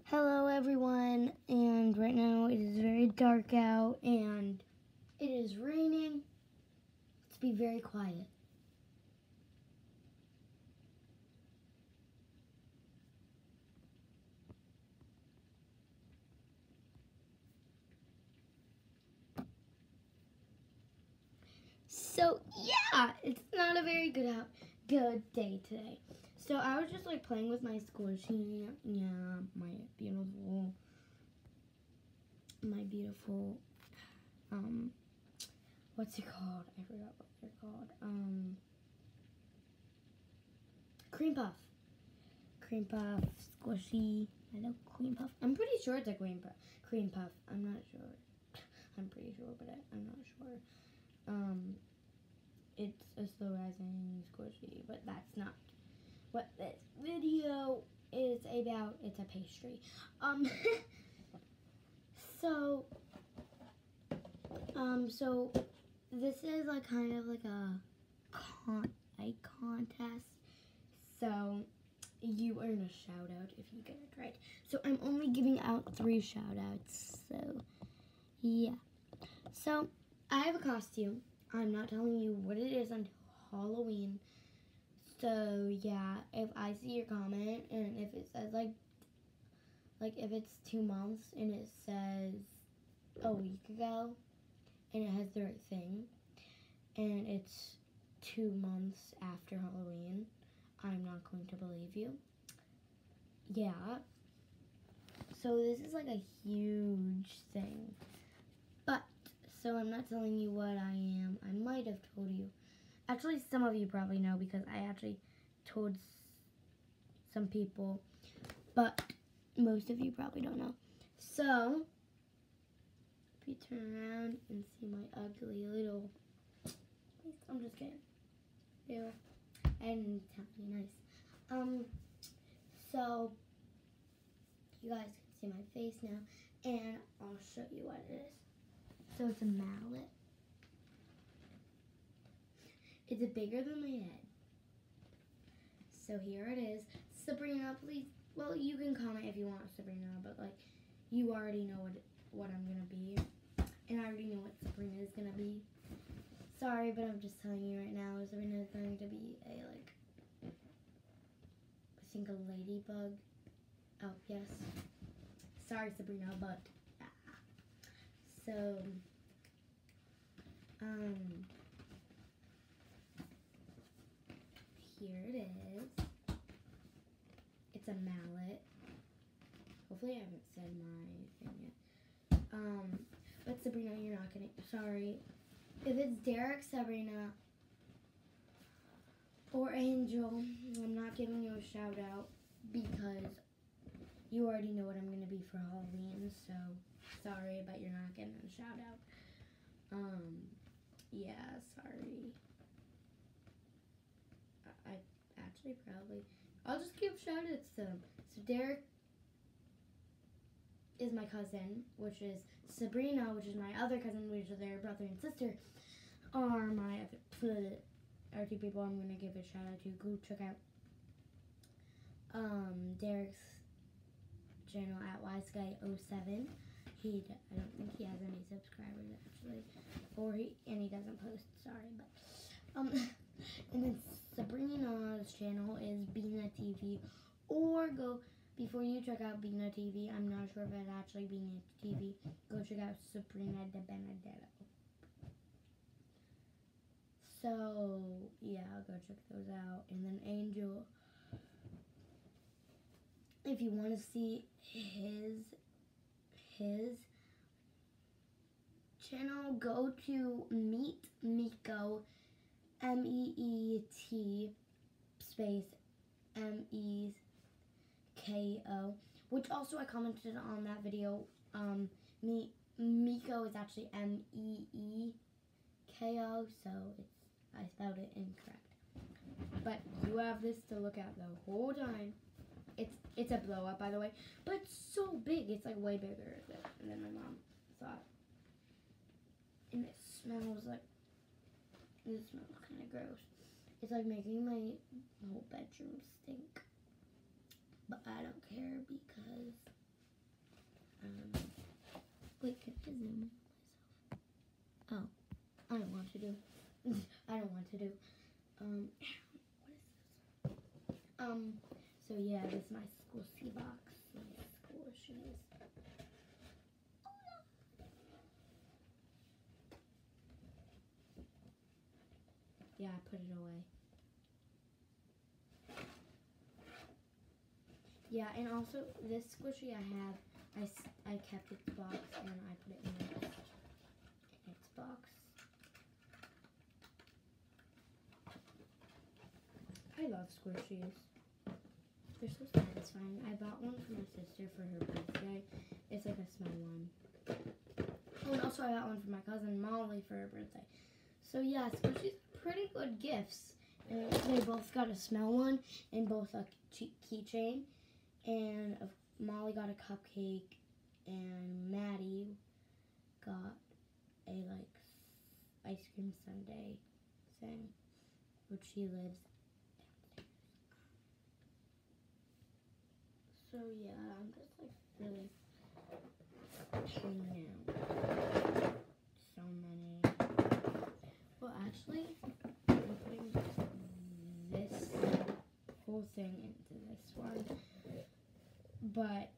Hello everyone, and right now it is very dark out and it is raining. Let's be very quiet. So yeah, it's not a very good day today. So I was just playing with my squishy, my beautiful, what's it called? I forgot what they're called. Cream puff. Cream puff, squishy. I know cream puff. I'm pretty sure it's a cream puff. I'm not sure. I'm pretty sure, but I'm not sure. It's a slow rising squishy, but that's not what this video is about. It's a pastry. So this is kind of like a contest. So you earn a shout out if you get it right. So I'm only giving out 3 shout outs. So yeah. So I have a costume. I'm not telling you what it is until Halloween. So yeah, if I see your comment and if it says like if it's 2 months and it says a week ago and it has the right thing and it's 2 months after Halloween, I'm not going to believe you. Yeah. So this is like a huge thing. But, so I'm not telling you what I am. I might have told you. Actually, some of you probably know because I actually told some people. But most of you probably don't know. So, if you turn around and see my ugly little... I'm just kidding. Ew. And it's actually nice. So, you guys can see my face now, and I'll show you what it is. So it's a mallet. It's bigger than my head. So here it is. Sabrina, please, well, you can comment if you want Sabrina, but you already know what I'm gonna be, and I already know what Sabrina is gonna be. Sorry, but I'm just telling you right now, Sabrina is going to be I think a ladybug. Oh, yes. Sorry, Sabrina, but, so, here it is. It's a mallet. Hopefully I haven't said my thing yet. But Sabrina, you're not gonna, sorry. If it's Derek, Sabrina, or Angel, I'm not giving you a shout out because you already know what I'm gonna be for Halloween, so sorry, but you're not getting a shout out. Yeah, sorry. I actually probably, I'll just give shout outs to them. So Derek is my cousin, which is Sabrina, which is my other cousin, which is their brother and sister, are my are 2 people I'm gonna give a shout out to. Go check out Derek's channel at ysky07. I don't think he has any subscribers actually, and he doesn't post. Sorry, but and then Sabrina's channel is Bina TV, or go before you check out Bina TV. I'm not sure if it's actually Bina TV. Go check out Sabrina de Benedetto. So yeah, go check those out. And then Angel, if you want to see his channel, go to Meet Miko, MEET space MEKO, which also I commented on that video. Miko is actually MEEKO, so I spelled it incorrect. But you have this to look at the whole time. It's a blow up, by the way, but it's so big. It's way bigger than my mom thought. And it smells kind of gross. It's making my whole bedroom stink. But I don't care because Wait, can I zoom in myself? Oh, I don't want to do. I don't want to do. What is this? So yeah, this is my squishy box. My squishies. Yeah, I put it away. Yeah, and also this squishy I have, I kept its box and I put it in its box. I love squishies. They're so satisfying. I bought one for my sister for her birthday. It's like a small one. Oh, and also I got one for my cousin Molly for her birthday. So yeah, squishies are pretty good gifts. And they both got a smell one and both a keychain. And Molly got a cupcake, and Maddie got a like ice cream sundae thing, which she lives downstairs. So yeah, I'm just like really hanging out. So many. Well, actually, I'm putting this whole thing into this one. But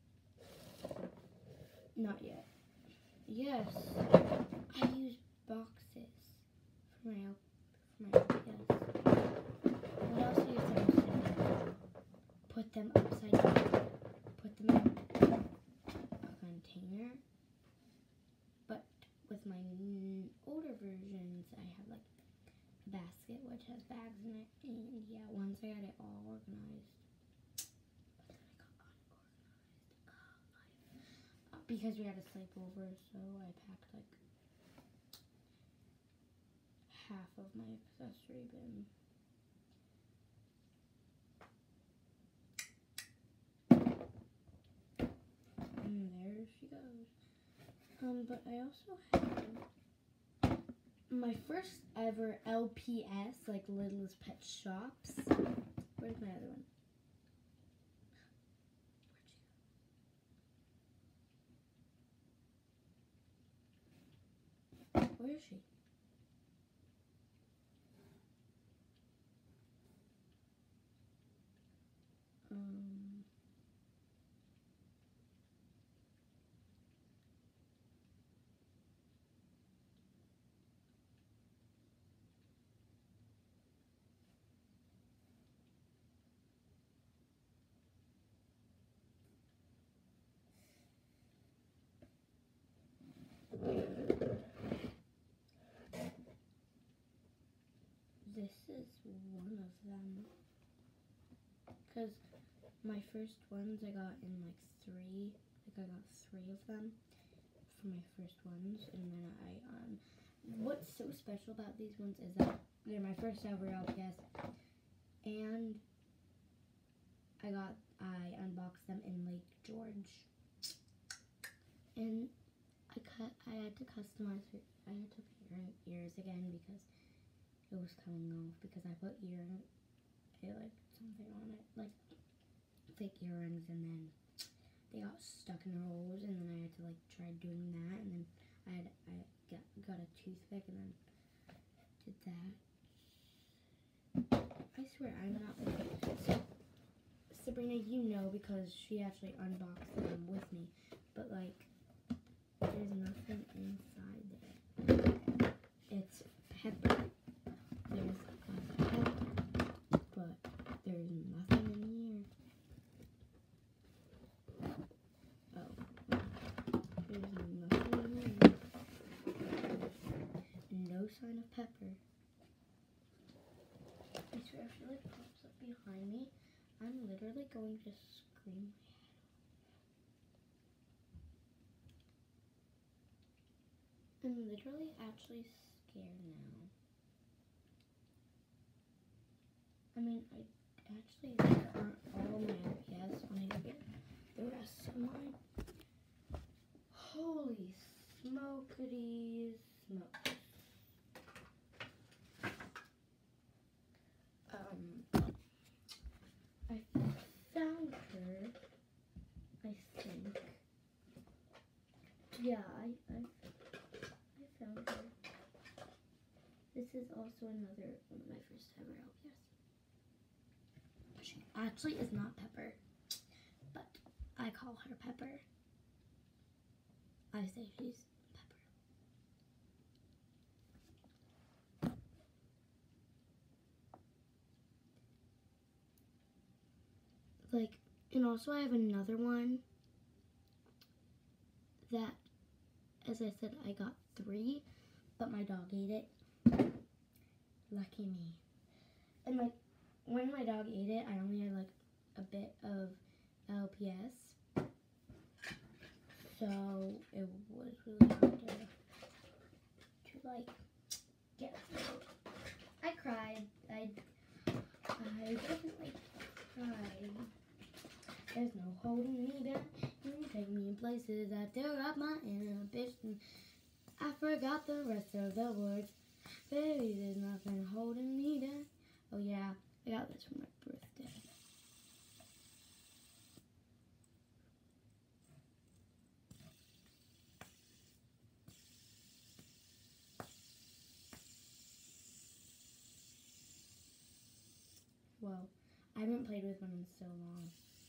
not yet. Yes, I use boxes for my yes. What else do you think? Put them upside down. Put them in a container. But with my older versions, I have like a basket which has bags in it. And yeah, once I got it all organized. Because we had a sleepover, so I packed like half of my accessory bin. And there she goes. But I also have my first ever LPS, like Littlest Pet Shops. Where's my other one? Where is she? This is one of them. Because my first ones I got in like three. Like I got 3 of them for my first ones. And then what's so special about these ones is that they're my first ever LPS. And I unboxed them in Lake George. And I had to customize it. I had to put ears again because it was coming off because I put like something on it, like fake earrings, and then they got stuck in the holes, and then I had to like try doing that, and then I got a toothpick and then did that. I swear I'm not so Sabrina, you know, because she actually unboxed them with me, but like there's nothing inside there. It's pepper. There's pepper, but there's nothing in here. Oh, there's nothing in here. No sign of pepper. I swear if she like pops up behind me, I'm literally going to scream my head off. I'm literally actually scared now. I mean, I actually aren't all my LPS when I get the rest of mine. Holy smokity smokes. I found her, I think. Yeah, I found her. This is also another one of my first ever LPS. She actually is not Pepper, but I call her Pepper. I say she's Pepper. Like, and also I have another one that, as I said, I got 3, but my dog ate it. Lucky me. And like, when my dog ate it, I only had like a bit of LPS. So it was really hard to like get through. I cried. I definitely cried. There's no holding me back. You take me in places that tear up my inhibition. I forgot the rest of the words. Baby, there's nothing holding me down. Oh yeah, I got this for my birthday. Well, I haven't played with one in so long.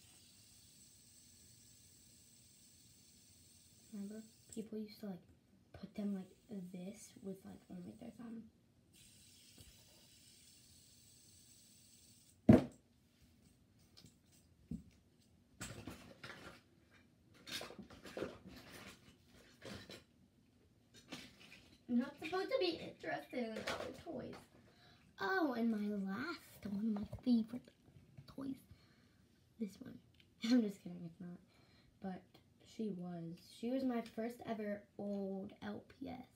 Remember, people used to like put them like this with like only their thumb. I'm not supposed to be interested in other toys. Oh, and my last one of my favorite toys. This one. I'm just kidding, it's not. But she was my first ever old LPS.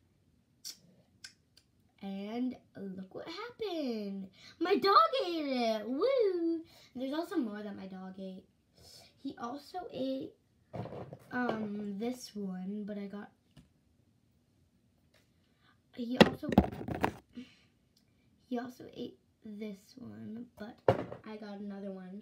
And look what happened. My dog ate it. Woo! There's also more that my dog ate. He also ate this one, but I got he also ate this one, but I got another one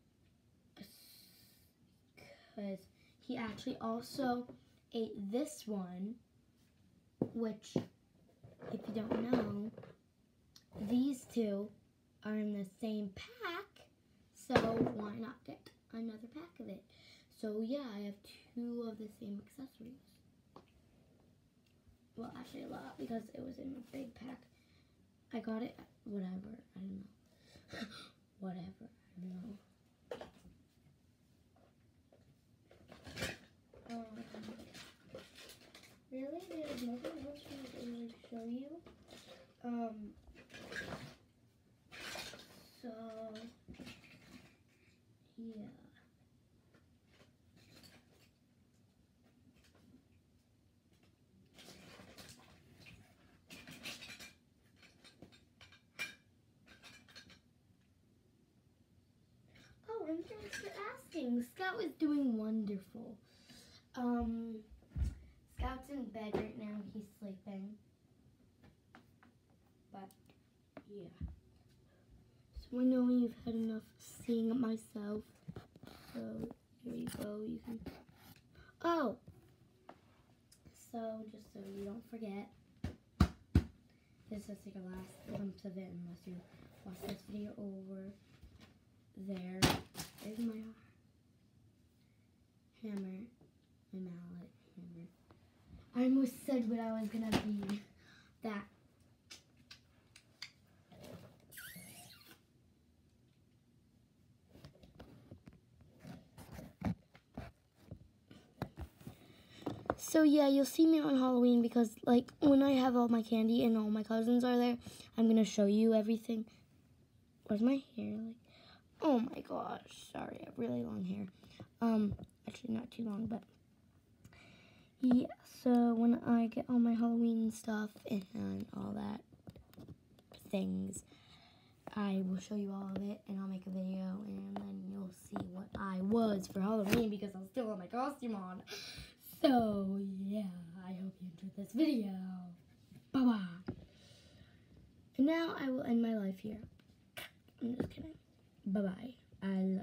because he actually also ate this one, which, if you don't know, these two are in the same pack, so why not get another pack of it? So yeah, I have 2 of the same accessories. Well, actually a lot, because it was in a big pack. I got it at whatever, I don't know. Whatever, I don't know. Really? There's nothing else to really show you? So, yeah. Oh, and thanks for asking. Scout is doing wonderful. Scout's in bed right now. He's sleeping. But, yeah. So I know you've had enough seeing it myself. So, here you go. You can... Oh! So, just so you don't forget, this is like a last glimpse of it unless you watch this video over there. There's my hammer, my mallet, hammer. I almost said what I was gonna be. That. So yeah, you'll see me on Halloween because like when I have all my candy and all my cousins are there, I'm gonna show you everything. Where's my hair? Like, oh my gosh, sorry, I have really long hair. Actually not too long, but yeah. So when I get all my Halloween stuff and all that things, I will show you all of it and I'll make a video and then you'll see what I was for Halloween because I'll still have my costume on. So, yeah, I hope you enjoyed this video. Bye-bye. And now I will end my life here. I'm just kidding. Bye-bye. I love you.